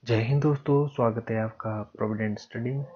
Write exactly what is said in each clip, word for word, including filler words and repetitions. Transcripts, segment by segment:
जय हिंद दोस्तों, स्वागत है आपका प्रोविडेंट स्टडी में।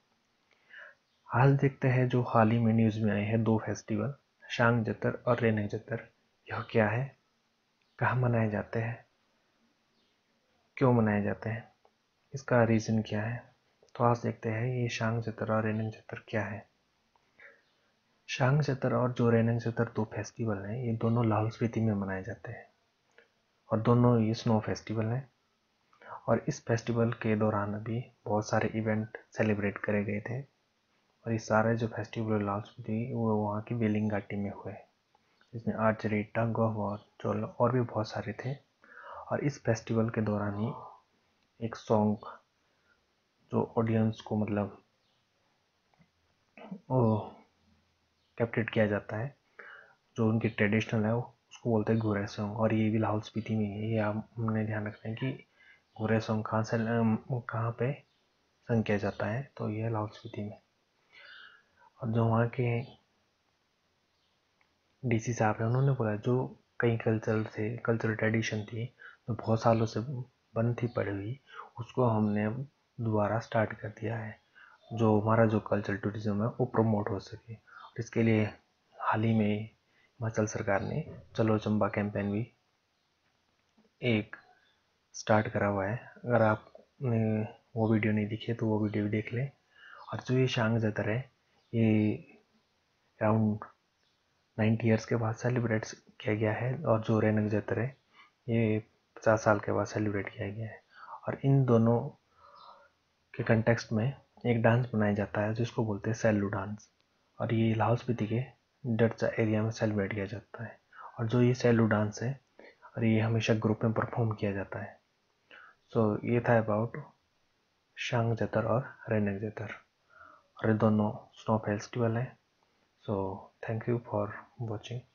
आज देखते हैं जो हाल ही में न्यूज़ में आए हैं दो फेस्टिवल, शांग जतर और रेनग जतर। यह क्या है, कहाँ मनाए जाते हैं, क्यों मनाए जाते हैं, इसका रीज़न क्या है। तो आज देखते हैं ये शांग जतर और रेनग जतर क्या है। शांग जतर और जो रेनग जतर दो फेस्टिवल हैं, ये दोनों लाहौल स्पीति में मनाए जाते हैं और दोनों ये स्नो फेस्टिवल हैं। और इस फेस्टिवल के दौरान अभी बहुत सारे इवेंट सेलिब्रेट करे गए थे और ये सारे जो फेस्टिवल लाहौल स्पीति वो वहाँ की वेलिंग घाटी में हुए, जिसमें आर्चरी, टग ऑफ वॉर, चोल और भी बहुत सारे थे। और इस फेस्टिवल के दौरान ही एक सॉन्ग जो ऑडियंस को मतलब वो कैप्टिवेट किया जाता है, जो उनकी ट्रेडिशनल है, उसको बोलते हैं घोड़े सॉन्ग। और ये भी लाहौल स्पीति में है। ये आप हमने ध्यान रखना है कि घोड़े सॉन्ग कहाँ से कहाँ पे संग किया जाता है, तो ये लाहौल स्पीति में। और जो वहाँ के डीसी साहब हैं, उन्होंने बोला जो कई कल्चरल थे, कल्चरल ट्रेडिशन थी जो बहुत सालों से बंद थी पड़ी हुई, उसको हमने दोबारा स्टार्ट कर दिया है, जो हमारा जो कल्चरल टूरिज्म है वो प्रमोट हो सके। और इसके लिए हाल ही में हिमाचल सरकार ने चलो चंबा कैंपेन भी एक स्टार्ट करा हुआ है। अगर आपने वो वीडियो नहीं दिखी है तो वो वीडियो भी देख लें। और जो ये शांग जतर है, ये अराउंड नाइन्टी ईयर्स के बाद सेलिब्रेट किया गया है। और जो रेनग जतर है, ये पचास साल के बाद सेलिब्रेट किया गया है। और इन दोनों के कंटेक्स्ट में एक डांस बनाया जाता है जिसको बोलते हैं सैलू डांस। और ये लाहौल स्पीति के डरचा एरिया में सेलिब्रेट किया जाता है। और जो ये सैलू डांस है, और ये हमेशा ग्रुप में परफॉर्म किया जाता है। सो so, ये था अबाउट शांग जतर और रेनग जतर। और ये दोनों स्नो फेस्टिवल है। So thank you for watching.